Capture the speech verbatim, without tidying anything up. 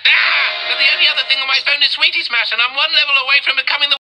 Ah! But the only other thing on my phone is Sweetie Smash, and I'm one level away from becoming the